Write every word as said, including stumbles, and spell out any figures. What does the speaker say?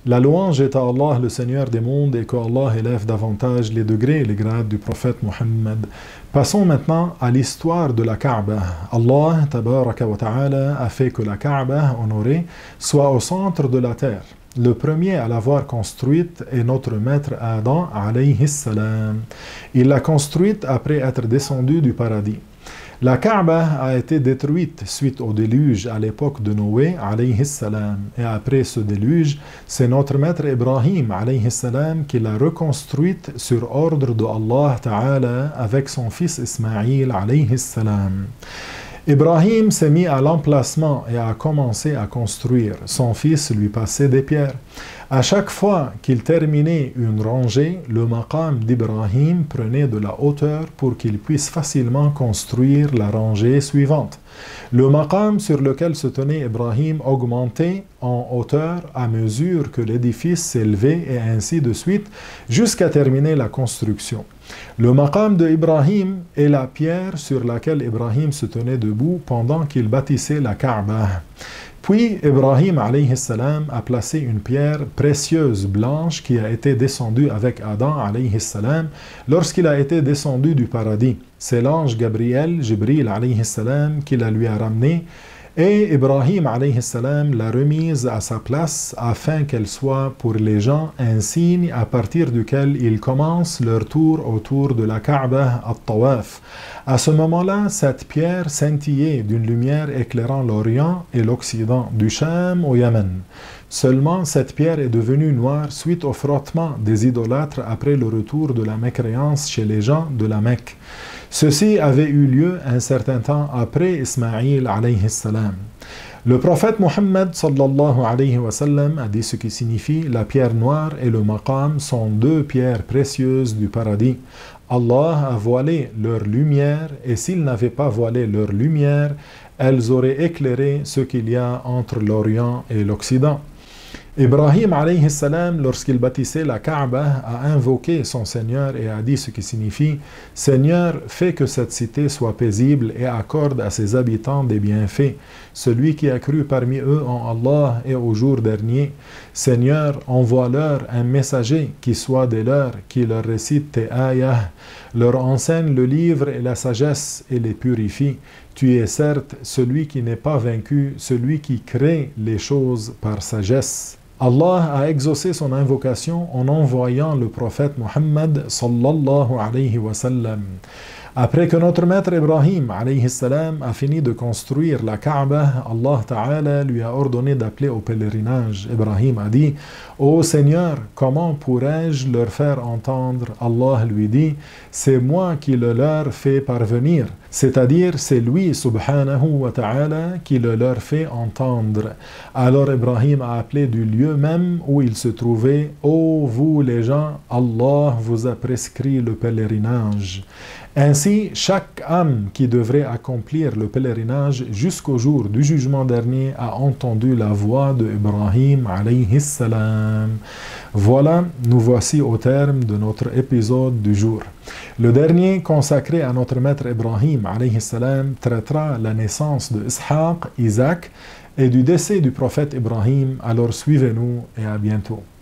La louange est à Allah, le Seigneur des mondes, et que Allah élève davantage les degrés et les grades du prophète Mohammed. Passons maintenant à l'histoire de la Kaaba. Allah, tabaraka wa ta'ala, a fait que la Kaaba, honorée, soit au centre de la terre. Le premier à l'avoir construite est notre maître Adam, alayhi salam. Il l'a construite après être descendu du paradis. La Kaaba a été détruite suite au déluge à l'époque de Noé, alayhi salam. Et après ce déluge, c'est notre maître Ibrahim, alayhi salam, qui l'a reconstruite sur ordre de Allah Ta'ala avec son fils Ismaïl, alayhi salam. Ibrahim s'est mis à l'emplacement et a commencé à construire. Son fils lui passait des pierres. À chaque fois qu'il terminait une rangée, le maqam d'Ibrahim prenait de la hauteur pour qu'il puisse facilement construire la rangée suivante. Le maqam sur lequel se tenait Ibrahim augmentait en hauteur à mesure que l'édifice s'élevait et ainsi de suite jusqu'à terminer la construction. Le maqam de Ibrahim est la pierre sur laquelle Ibrahim se tenait debout pendant qu'il bâtissait la Kaaba. Puis Ibrahim alayhi salam a placé une pierre précieuse blanche qui a été descendue avec Adam alayhi salam lorsqu'il a été descendu du paradis. C'est l'ange Gabriel, Jibril alayhi salam, qui la lui a ramenée et Ibrahim alayhi salam l'a remise à sa place afin qu'elle soit pour les gens un signe à partir duquel ils commencent leur tour autour de la Kaaba al-Tawaf. À ce moment-là, cette pierre scintillait d'une lumière éclairant l'Orient et l'Occident, du Cham au Yémen. Seulement, cette pierre est devenue noire suite au frottement des idolâtres après le retour de la mécréance chez les gens de la Mecque. Ceci avait eu lieu un certain temps après Ismaïl alayhi salam. Le prophète Mohammed sallallahu alayhi wa sallam a dit ce qui signifie la pierre noire et le maqam sont deux pierres précieuses du paradis. Allah a voilé leur lumière et s'il n'avait pas voilé leur lumière, elles auraient éclairé ce qu'il y a entre l'Orient et l'Occident. Ibrahim alayhi salam, lorsqu'il bâtissait la Kaaba, a invoqué son Seigneur et a dit ce qui signifie « Seigneur, fais que cette cité soit paisible et accorde à ses habitants des bienfaits. Celui qui a cru parmi eux en Allah et au jour dernier, Seigneur, envoie-leur un messager qui soit des leurs, qui leur récite tes ayahs, leur enseigne le livre et la sagesse et les purifie. Tu es certes celui qui n'est pas vaincu, celui qui crée les choses par sagesse. » Allah a exaucé son invocation en envoyant le prophète Mohammed sallallahu alayhi wa sallam. Après que notre maître Ibrahim alayhi salam a fini de construire la Kaaba, Allah Ta'ala lui a ordonné d'appeler au pèlerinage. Ibrahim a dit « Ô Seigneur, comment pourrais-je leur faire entendre ?» Allah lui dit « C'est moi qui le leur fais parvenir. » C'est-à-dire, c'est lui, subhanahu wa ta'ala, qui le leur fait entendre. Alors Ibrahim a appelé du lieu même où il se trouvait « Ô vous les gens, Allah vous a prescrit le pèlerinage. » Ainsi, chaque âme qui devrait accomplir le pèlerinage jusqu'au jour du jugement dernier a entendu la voix de Ibrahim alayhi salam. Voilà, nous voici au terme de notre épisode du jour. Le dernier, consacré à notre maître Ibrahim alayhi salam, traitera la naissance de Ishaq, Isaac, et du décès du prophète Ibrahim. Alors suivez-nous et à bientôt.